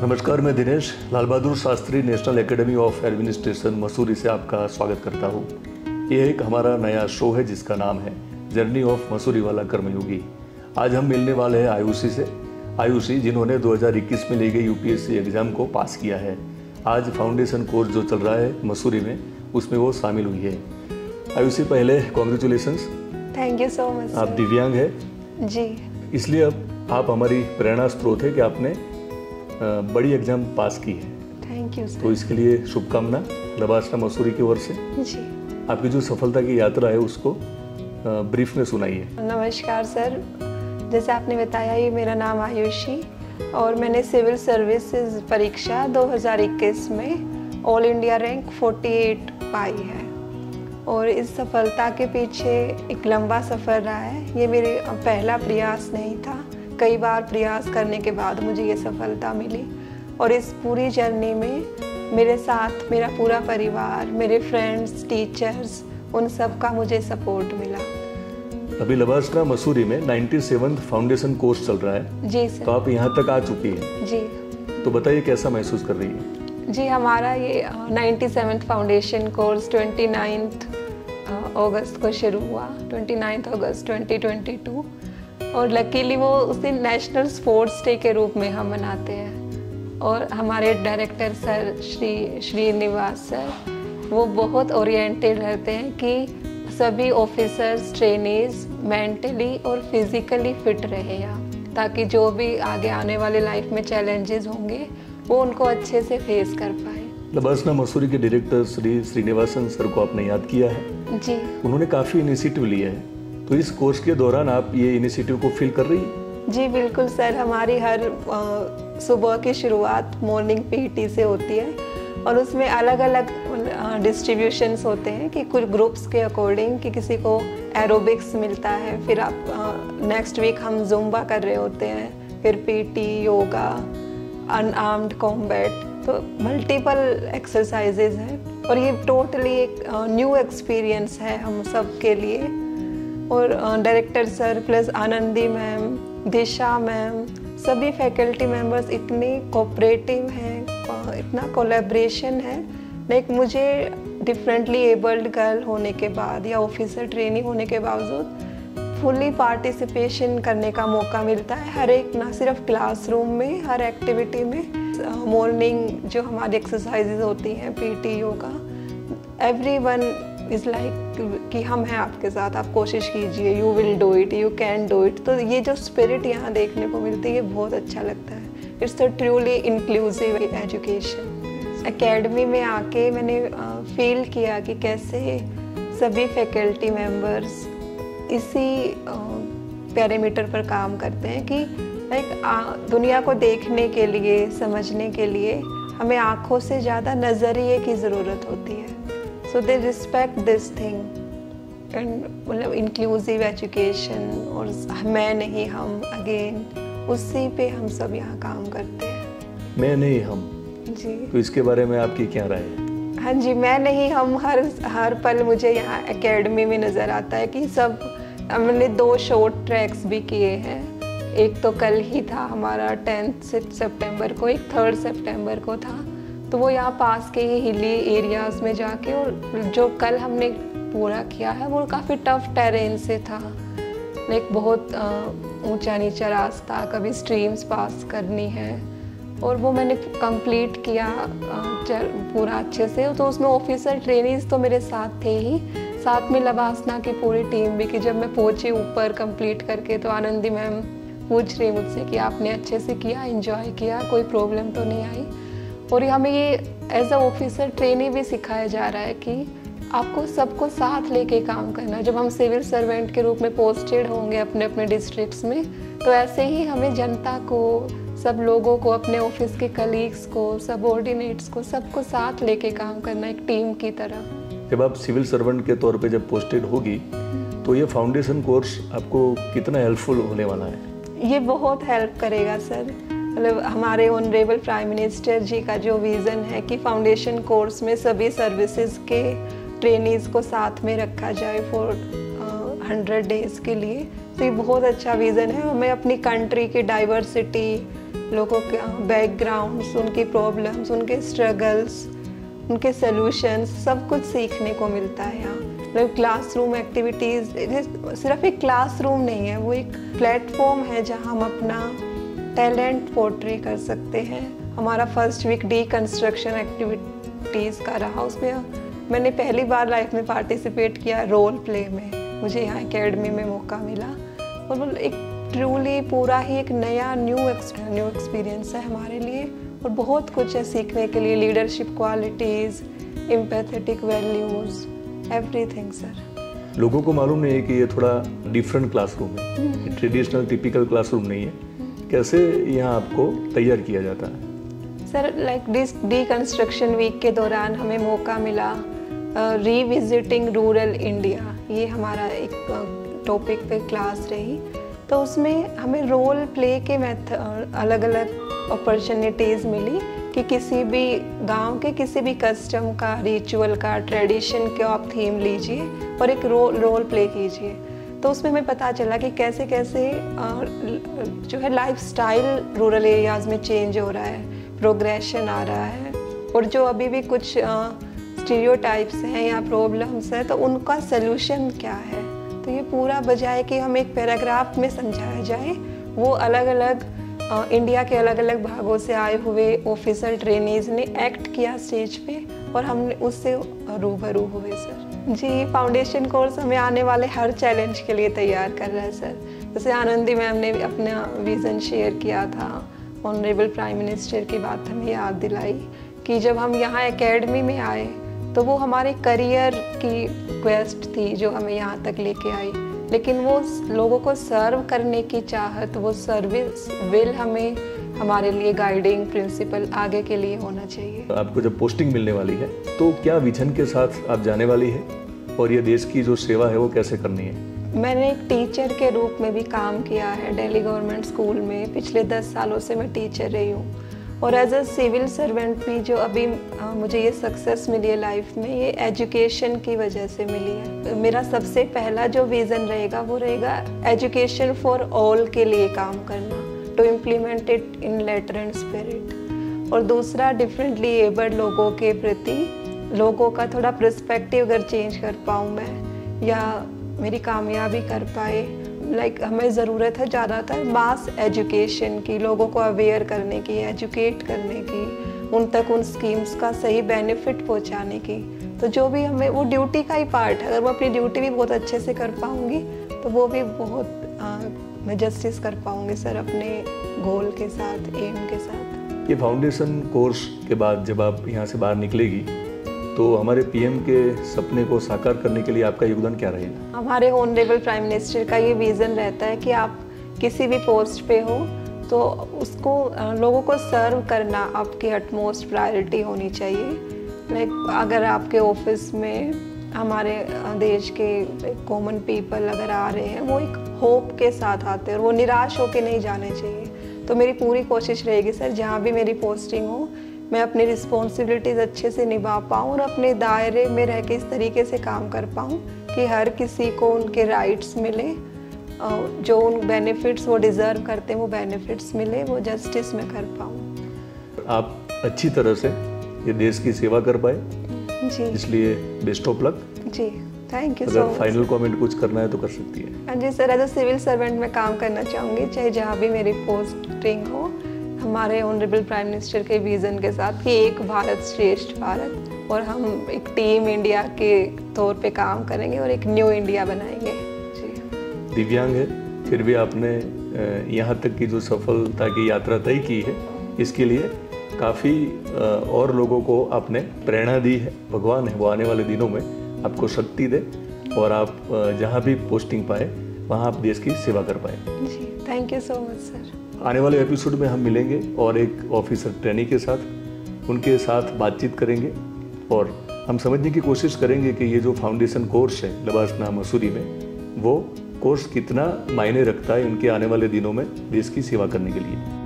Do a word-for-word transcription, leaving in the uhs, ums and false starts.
नमस्कार, मैं Dinesh Lal Bahadur Shastri National Academy of Administration Mussoorie से आपका स्वागत करता हूँ। ये एक हमारा नया शो है जिसका नाम है जर्नी ऑफ मसूरी वाला कर्मयोगी। आज हम मिलने वाले हैं आयुषी से। आयुषी जिन्होंने दो हज़ार इक्कीस में ली गई यूपीएससी एग्ज़ाम को पास किया है। आज फाउंडेशन कोर्स जो चल रहा है मसूरी में, उसमें वो शामिल हुई है। आयुषी, पहले congratulations. Thank you so much. आप दिव्यांग है जी, इसलिए अब आप हमारी प्रेरणा स्रोत है कि आपने बड़ी एग्जाम पास की है। Thank you sir. तो इसके लिए शुभकामना लबासना मसूरी की ओर से। जी, आपकी जो सफलता की यात्रा है उसको ब्रीफ में सुनाइए। नमस्कार सर, जैसे आपने बताया ये मेरा नाम आयुषी और मैंने सिविल सर्विसेज परीक्षा दो हज़ार इक्कीस में ऑल इंडिया रैंक अड़तालीस पाई है और इस सफलता के पीछे एक लंबा सफ़र रहा है। ये मेरे पहला प्रयास नहीं था, कई बार प्रयास करने के बाद मुझे ये सफलता मिली और इस पूरी जर्नी में मेरे साथ मेरा पूरा परिवार, मेरे फ्रेंड्स, टीचर्स, उन सब का मुझे सपोर्ट मिला। अभी लबासना मसूरी में सत्तानवे फाउंडेशन कोर्स चल रहा है। जी सर। तो आप यहाँ तक आ चुकी हैं। जी, तो बताइए कैसा महसूस कर रही है? जी, हमारा ये सत्तानवे फाउंडेशन कोर्स उनतीस अगस्त को शुरू हुआ, उनतीस अगस्त दो हज़ार बाईस, और लकीली वो उस दिन नेशनल स्पोर्ट्स डे के रूप में हम मनाते हैं। और हमारे director sir Shri Srinivas sir, वो बहुत ओरिएंटेड रहते हैं कि सभी ऑफिसर्स, ट्रेनीज मेंटली और फिजिकली फिट रहे यहाँ, ताकि जो भी आगे आने वाले लाइफ में चैलेंजेस होंगे वो उनको अच्छे से फेस कर पाए। लबासना मसूरी के डायरेक्टर श्री श्रीनिवासन सर को आपने याद किया है। जी, उन्होंने काफ़ी इनिशिएटिव लिया है, तो इस कोर्स के दौरान आप ये इनिशिएटिव को फील कर रही हैं? जी बिल्कुल सर, हमारी हर आ, सुबह की शुरुआत मॉर्निंग पीटी से होती है और उसमें अलग अलग डिस्ट्रीब्यूशंस होते हैं कि कुछ ग्रुप्स के अकॉर्डिंग कि किसी को एरोबिक्स मिलता है, फिर आप नेक्स्ट वीक हम जुम्बा कर रहे होते हैं, फिर पीटी, योगा, अनआर्म्ड कॉम्बैट, तो मल्टीपल एक्सरसाइजेज हैं और ये टोटली एक न्यू एक्सपीरियंस है हम सब के लिए। और director sir plus Anandi ma'am, Disha ma'am, सभी फैकल्टी मेंबर्स इतने कोऑपरेटिव हैं, इतना कोलैबोरेशन है। लाइक मुझे डिफरेंटली एबल्ड गर्ल होने के बाद या ऑफिसर ट्रेनिंग होने के बावजूद फुली पार्टिसिपेशन करने का मौका मिलता है हर एक, ना सिर्फ क्लासरूम में, हर एक्टिविटी में। मॉर्निंग जो हमारी एक्सरसाइजेज होती हैं, PT, yoga, everyone is like कि हम हैं आपके साथ, आप कोशिश कीजिए, you will do it, you can do it. तो ये जो स्पिरिट यहाँ देखने को मिलती है, ये बहुत अच्छा लगता है। It's a truly inclusive education. Academy में आके मैंने फील किया कि कैसे सभी फैकल्टी मेंबर्स इसी पैरामीटर पर काम करते हैं कि लाइक दुनिया को देखने के लिए, समझने के लिए हमें आँखों से ज़्यादा नज़रिए की ज़रूरत होती है। So they respect this thing and मतलब इंक्लूसिव एजुकेशन और मैं नहीं हम, अगेन उसी पे हम सब यहाँ काम करते हैं। मैं नहीं हम जी, तो इसके बारे में आपकी क्या राय है? हाँ जी, मैं नहीं हम हर हर पल मुझे यहाँ एकेडमी में नज़र आता है कि सब हमने दो शॉर्ट ट्रैक्स भी किए हैं। एक तो कल ही था हमारा टेंथ सितंबर को, एक थर्ड सितंबर को था, तो वो यहाँ पास के ही हिली एरियाज़ में जाके, और जो कल हमने पूरा किया है वो काफ़ी टफ टेरेन से था, लाइक बहुत ऊंचा नीचा रास्ता, कभी स्ट्रीम्स पास करनी है, और वो मैंने कंप्लीट किया पूरा अच्छे से। तो उसमें ऑफिसर ट्रेनीज तो मेरे साथ थे ही, साथ में लबासना की पूरी टीम भी, कि जब मैं पहुंची ऊपर कंप्लीट करके तो आनंदी मैम पूछ रही मुझसे कि आपने अच्छे से किया, एंजॉय किया, कोई प्रॉब्लम तो नहीं आई। और हमें ये एज अ ऑफिसर ट्रेनी भी सिखाया जा रहा है कि आपको सबको साथ लेके काम करना। जब हम सिविल सर्वेंट के रूप में पोस्टेड होंगे अपने अपने डिस्ट्रिक्ट्स में, तो ऐसे ही हमें जनता को, सब लोगों को, अपने ऑफिस के कलीग्स को, सबऑर्डिनेट्स को, सबको साथ लेके काम करना एक टीम की तरह। जब आप सिविल सर्वेंट के तौर पे जब पोस्टेड होगी तो ये फाउंडेशन कोर्स आपको कितना हेल्पफुल होने वाला है? ये बहुत हेल्प करेगा सर। मतलब हमारे ऑनरेबल प्राइम मिनिस्टर जी का जो विज़न है कि फाउंडेशन कोर्स में सभी सर्विसेज के ट्रेनीज़ को साथ में रखा जाए फॉर हंड्रेड डेज़ के लिए, तो ये बहुत अच्छा विज़न है। हमें अपनी कंट्री की डाइवर्सिटी, लोगों के बैकग्राउंड्स, उनकी प्रॉब्लम्स, उनके स्ट्रगल्स, उनके सॉल्यूशंस, सब कुछ सीखने को मिलता है यहाँ। मतलब क्लासरूम एक्टिविटीज़ सिर्फ एक क्लासरूम नहीं है, वो एक प्लेटफॉर्म है जहाँ हम अपना टैलेंट पोर्ट्रे कर सकते हैं। हमारा first week deconstruction activities का रहा, उसमें मैंने पहली बार लाइफ में पार्टिसिपेट किया रोल प्ले में, मुझे यहाँ एकेडमी में मौका मिला और वो एक ट्रूली पूरा ही एक नया न्यू न्यू एक्सपीरियंस है हमारे लिए और बहुत कुछ है सीखने के लिए। Leadership qualities, empathetic values, everything sir. लोगों को मालूम नहीं है कि ये थोड़ा डिफरेंट क्लासरूम है, ट्रेडिशनल टिपिकल क्लासरूम नहीं है। कैसे यहाँ आपको तैयार किया जाता है? Sir like this deconstruction week के दौरान हमें मौका मिला रीविजिटिंग रूरल इंडिया, ये हमारा एक टॉपिक पे क्लास रही। तो उसमें हमें रोल प्ले के मेथड अलग अलग अपॉर्चुनिटीज़ मिली कि किसी भी गांव के किसी भी कस्टम का, रिचुअल का, ट्रेडिशन का आप थीम लीजिए और एक रोल रोल प्ले कीजिए। तो उसमें हमें पता चला कि कैसे कैसे जो है लाइफ स्टाइल रूरल एरियाज़ में चेंज हो रहा है, प्रोग्रेशन आ रहा है और जो अभी भी कुछ स्टीरियोटाइप्स हैं या प्रॉब्लम्स हैं तो उनका सलूशन क्या है। तो ये पूरा बजाय कि हम एक पैराग्राफ में समझाया जाए, वो अलग अलग इंडिया के अलग अलग भागों से आए हुए ऑफिसर ट्रेनीज ने एक्ट किया स्टेज पे और हमने उससे रूबरू हुए सर। जी, फाउंडेशन कोर्स हमें आने वाले हर चैलेंज के लिए तैयार कर रहा है सर। जैसे आनंदी मैम ने अपना विज़न शेयर किया था, ऑनरेबल प्राइम मिनिस्टर की बात हमें याद दिलाई कि जब हम यहाँ एकेडमी में आए तो वो हमारे करियर की क्वेस्ट थी जो हमें यहाँ तक लेके आई, लेकिन वो लोगों को सर्व करने की चाहत, वो सर्विस विल हमें हमारे लिए गाइडिंग प्रिंसिपल आगे के लिए होना चाहिए। आपको जब पोस्टिंग मिलने वाली है तो क्या विजन के साथ आप जाने वाली है और ये देश की जो सेवा है वो कैसे करनी है? मैंने एक टीचर के रूप में भी काम किया है दिल्ली गवर्नमेंट स्कूल में, पिछले दस सालों से मैं टीचर रही हूँ और एज अ सिविल सर्वेंट भी जो अभी आ, मुझे ये सक्सेस मिली है लाइफ में, ये एजुकेशन की वजह से मिली है। मेरा सबसे पहला जो विज़न रहेगा वो रहेगा एजुकेशन फॉर ऑल के लिए काम करना, to implement it in letter and spirit. और दूसरा डिफरेंटली एबल्ड लोगों के प्रति लोगों का थोड़ा पर्सपेक्टिव अगर चेंज कर पाऊँ मैं या मेरी कामयाबी कर पाए, लाइक like, हमें ज़रूरत है ज़्यादातर मास एजुकेशन की, लोगों को अवेयर करने की, एजुकेट करने की, उन तक उन स्कीम्स का सही बेनिफिट पहुंचाने की। तो जो भी हमें वो ड्यूटी का ही पार्ट है, अगर मैं अपनी ड्यूटी भी बहुत अच्छे से कर पाऊंगी तो वो भी बहुत आ, मैं जस्टिस कर पाऊंगी सर अपने गोल के साथ, एम के साथ। ये फाउंडेशन कोर्स के बाद जब आप यहाँ से बाहर निकलेगी तो हमारे पीएम के सपने को साकार करने के लिए आपका योगदान क्या रहेगा? हमारे ऑनरेबल प्राइम मिनिस्टर का ये विज़न रहता है कि आप किसी भी पोस्ट पे हो तो उसको लोगों को सर्व करना आपकी अटमोस्ट प्रायोरिटी होनी चाहिए। लाइक अगर आपके ऑफिस में हमारे देश के कॉमन पीपल अगर आ रहे हैं, वो एक होप के साथ आते हैं और वो निराश होकर नहीं जाने चाहिए। तो मेरी पूरी कोशिश रहेगी सर, जहाँ भी मेरी पोस्टिंग हो मैं अपनी रिस्पॉन्सिबिलिटीज़ अच्छे से निभा पाऊँ और अपने दायरे में रह के इस तरीके से काम कर पाऊँ कि हर किसी को उनके राइट्स मिले, जो उन बेनिफिट्स वो डिज़र्व करते हैं वो बेनिफिट्स मिले, वो जस्टिस में कर पाऊँ। आप अच्छी तरह से ये देश की सेवा कर पाए जी, इसलिए बेस्ट ऑफ लक। जी, थैंक यू सो मच। अगर फाइनल कमेंट कुछ करना है तो कर सकती है। हाँ जी sir, as a civil servant में काम करना चाहूँगी, चाहे जहाँ भी मेरी पोस्टिंग हो, हमारे ऑनरेबल प्राइम मिनिस्टर के विज़न के साथ कि एक भारत श्रेष्ठ भारत, और हम एक टीम इंडिया के तौर पे काम करेंगे और एक न्यू इंडिया बनाएंगे। जी, दिव्यांग है फिर भी आपने यहाँ तक की जो सफलता की यात्रा तय की है, इसके लिए काफ़ी और लोगों को आपने प्रेरणा दी है। भगवान है वो आने वाले दिनों में आपको शक्ति दे और आप जहाँ भी पोस्टिंग पाए वहाँ आप देश की सेवा कर पाए। जी, thank you so much sir. आने वाले एपिसोड में हम मिलेंगे और एक ऑफिसर ट्रेनी के साथ, उनके साथ बातचीत करेंगे और हम समझने की कोशिश करेंगे कि ये जो फाउंडेशन कोर्स है लबासना मसूरी में, वो कोर्स कितना मायने रखता है उनके आने वाले दिनों में देश की सेवा करने के लिए।